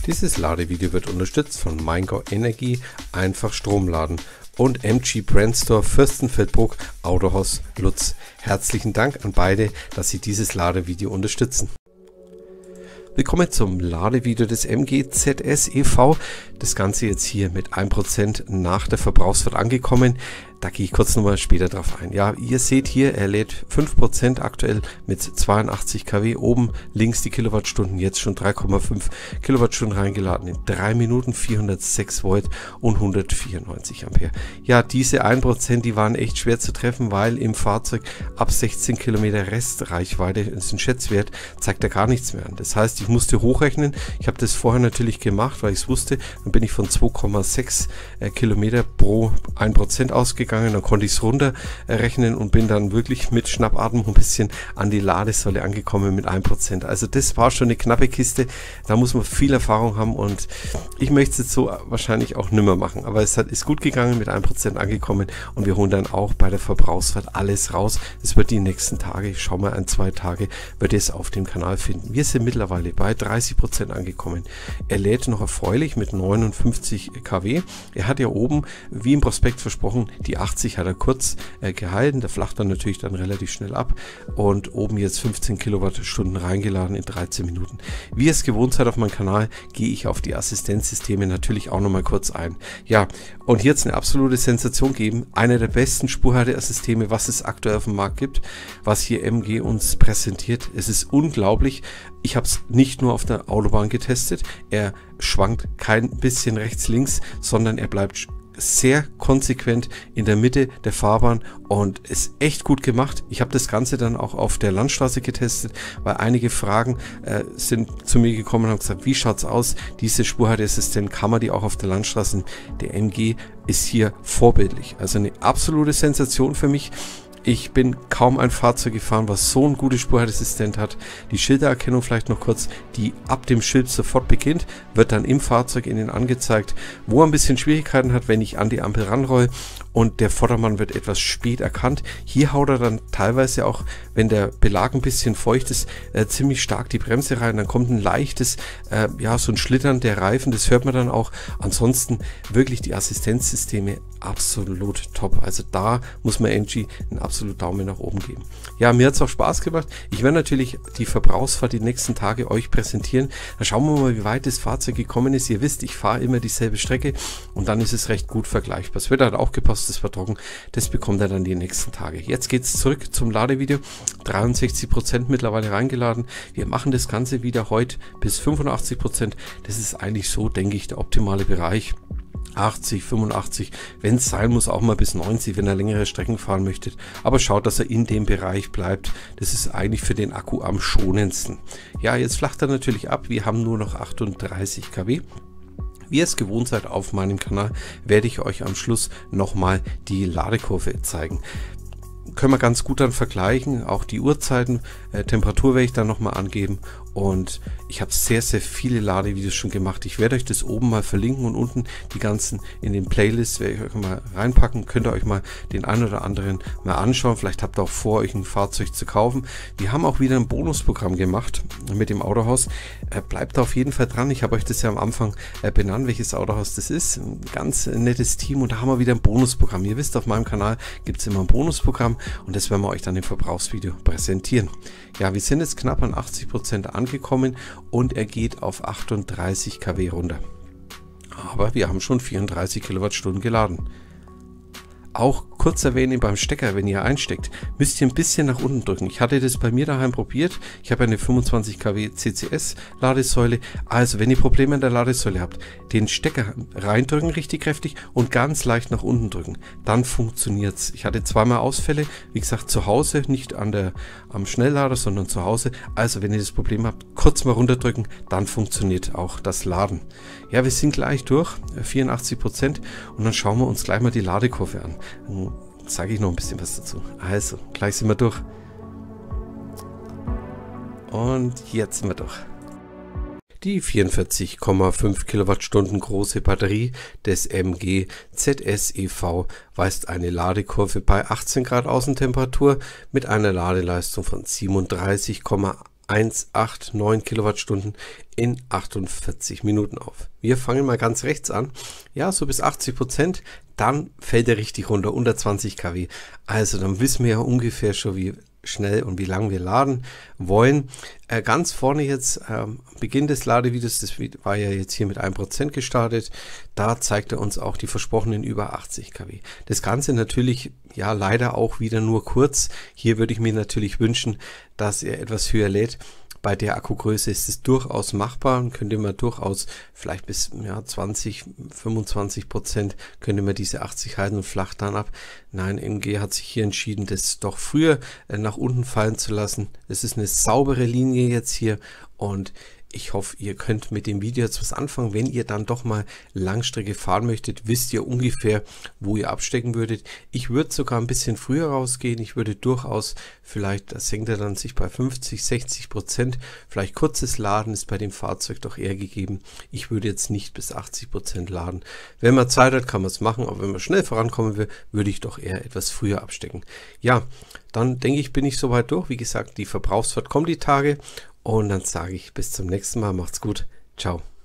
Dieses Ladevideo wird unterstützt von Maingau Energie, einfach Strom laden und MG Brand Store Fürstenfeldbruck, Autohaus Lutz. Herzlichen Dank an beide, dass sie dieses Ladevideo unterstützen. Willkommen zum Ladevideo des MG ZS e.V. Das Ganze jetzt hier mit 1% nach der Verbrauchsfahrt angekommen. Da gehe ich kurz nochmal später drauf ein. Ja, ihr seht hier, er lädt 5% aktuell mit 82 kW. Oben links die Kilowattstunden, jetzt schon 3,5 Kilowattstunden reingeladen. In 3 Minuten 406 Volt und 194 Ampere. Ja, diese 1%, die waren echt schwer zu treffen, weil im Fahrzeug ab 16 Kilometer Restreichweite, das ist ein Schätzwert, zeigt er gar nichts mehr an. Das heißt, ich musste hochrechnen. Ich habe das vorher natürlich gemacht, weil ich es wusste. Dann bin ich von 2,6 Kilometer pro 1% ausgegangen. Dann konnte ich es runterrechnen und bin dann wirklich mit Schnappatmung ein bisschen an die Ladesäule angekommen mit 1%. Also das war schon eine knappe Kiste. Da muss man viel Erfahrung haben und ich möchte es jetzt so wahrscheinlich auch nimmer machen. Aber es ist gut gegangen, mit 1% angekommen und wir holen dann auch bei der Verbrauchsfahrt alles raus. Es wird die nächsten Tage, ich schaue mal, an 2 Tage wird es auf dem Kanal finden. Wir sind mittlerweile bei 30% angekommen. Er lädt noch erfreulich mit 59 kW. Er hat ja oben, wie im Prospekt versprochen, die 80 hat er kurz gehalten, der flacht dann natürlich dann relativ schnell ab und oben jetzt 15 Kilowattstunden reingeladen in 13 Minuten. Wie ihr es gewohnt seid auf meinem Kanal, gehe ich auf die Assistenzsysteme natürlich auch nochmal kurz ein. Ja, und hier jetzt eine absolute Sensation geben, einer der besten Spurhalteassysteme, was es aktuell auf dem Markt gibt, was hier MG uns präsentiert. Es ist unglaublich. Ich habe es nicht nur auf der Autobahn getestet, er schwankt kein bisschen rechts, links, sondern er bleibt sehr konsequent in der Mitte der Fahrbahn und ist echt gut gemacht. Ich habe das Ganze dann auch auf der Landstraße getestet, weil einige Fragen sind zu mir gekommen und haben gesagt, wie schaut's aus? Diese Spurhalteassistent, kann man die auch auf der Landstraße? Der MG ist hier vorbildlich. Also eine absolute Sensation für mich. Ich bin kaum ein Fahrzeug gefahren, was so ein gutes Spurhalteassistent hat. Die Schildererkennung vielleicht noch kurz, die ab dem Schild sofort beginnt, wird dann im Fahrzeug Ihnen angezeigt, wo er ein bisschen Schwierigkeiten hat, wenn ich an die Ampel ranroll und der Vordermann wird etwas spät erkannt. Hier haut er dann teilweise auch, wenn der Belag ein bisschen feucht ist, ziemlich stark die Bremse rein. Dann kommt ein leichtes, ja, so ein Schlittern der Reifen, das hört man dann auch. Ansonsten wirklich die Assistenzsysteme absolut top. Also da muss man MG einen absoluten Daumen nach oben geben. Ja, mir hat es auch Spaß gemacht. Ich werde natürlich die Verbrauchsfahrt die nächsten Tage euch präsentieren. Dann schauen wir mal, wie weit das Fahrzeug gekommen ist. Ihr wisst, ich fahre immer dieselbe Strecke und dann ist es recht gut vergleichbar. Das Wetter hat auch gepasst, das war trocken. Das bekommt er dann die nächsten Tage. Jetzt geht es zurück zum Ladevideo. 63% mittlerweile reingeladen. Wir machen das Ganze wieder heute bis 85%. Das ist eigentlich so, denke ich, der optimale Bereich. 80, 85, wenn es sein muss, auch mal bis 90, wenn er längere Strecken fahren möchte. Aber schaut, dass er in dem Bereich bleibt. Das ist eigentlich für den Akku am schonendsten. Ja, jetzt flacht er natürlich ab. Wir haben nur noch 38 kW. Wie ihr es gewohnt seid auf meinem Kanal, werde ich euch am Schluss nochmal die Ladekurve zeigen. Können wir ganz gut dann vergleichen, auch die Uhrzeiten, Temperatur werde ich dann nochmal angeben und ich habe sehr, sehr viele Ladevideos schon gemacht. Ich werde euch das oben mal verlinken und unten die ganzen in den Playlists werde ich euch mal reinpacken. Könnt ihr euch mal den einen oder anderen mal anschauen. Vielleicht habt ihr auch vor, euch ein Fahrzeug zu kaufen. Wir haben auch wieder ein Bonusprogramm gemacht mit dem Autohaus. Bleibt da auf jeden Fall dran. Ich habe euch das ja am Anfang benannt, welches Autohaus das ist. Ein ganz nettes Team und da haben wir wieder ein Bonusprogramm. Ihr wisst, auf meinem Kanal gibt es immer ein Bonusprogramm und das werden wir euch dann im Verbrauchsvideo präsentieren. Ja, wir sind jetzt knapp an 80% angekommen und er geht auf 38 kW runter. Aber wir haben schon 34 Kilowattstunden geladen. Auch kurz erwähnen beim Stecker, wenn ihr einsteckt, müsst ihr ein bisschen nach unten drücken. Ich hatte das bei mir daheim probiert. Ich habe eine 25 kW CCS Ladesäule. Also wenn ihr Probleme an der Ladesäule habt, den Stecker reindrücken richtig kräftig und ganz leicht nach unten drücken. Dann funktioniert es. Ich hatte zweimal Ausfälle, wie gesagt zu Hause, nicht am Schnelllader, sondern zu Hause. Also wenn ihr das Problem habt, kurz mal runterdrücken, dann funktioniert auch das Laden. Ja, wir sind gleich durch, 84% und dann schauen wir uns gleich mal die Ladekurve an. Dann sage ich noch ein bisschen was dazu. Also, gleich sind wir durch. Und jetzt sind wir durch. Die 44,5 Kilowattstunden große Batterie des MG ZS e.V. weist eine Ladekurve bei 18 Grad Außentemperatur mit einer Ladeleistung von 37,8 1,89 Kilowattstunden in 48 Minuten auf. Wir fangen mal ganz rechts an. Ja, so bis 80%, dann fällt er richtig runter, unter 20 kW. Also dann wissen wir ja ungefähr schon, wie schnell und wie lang wir laden wollen. Ganz vorne jetzt, Beginn des Ladevideos, das war ja jetzt hier mit 1% gestartet, da zeigt er uns auch die versprochenen über 80 kW. Das Ganze natürlich, ja, leider auch wieder nur kurz. Hier würde ich mir natürlich wünschen, dass er etwas höher lädt. Bei der Akkugröße ist es durchaus machbar und könnte man durchaus vielleicht bis 20-25% könnte man diese 80 halten und flacht dann ab. Nein, MG hat sich hier entschieden, das doch früher nach unten fallen zu lassen. Es ist eine saubere Linie jetzt hier und ich hoffe, ihr könnt mit dem Video jetzt was anfangen. Wenn ihr dann doch mal Langstrecke fahren möchtet, wisst ihr ungefähr, wo ihr abstecken würdet. Ich würde sogar ein bisschen früher rausgehen. Ich würde durchaus, vielleicht, das senkt er dann sich bei 50-60%. Vielleicht kurzes Laden ist bei dem Fahrzeug doch eher gegeben. Ich würde jetzt nicht bis 80% laden. Wenn man Zeit hat, kann man es machen. Aber wenn man schnell vorankommen will, würde ich doch eher etwas früher abstecken. Ja, dann denke ich, bin ich soweit durch. Wie gesagt, die Verbrauchsfahrt kommt die Tage. Und dann sage ich bis zum nächsten Mal. Macht's gut. Ciao.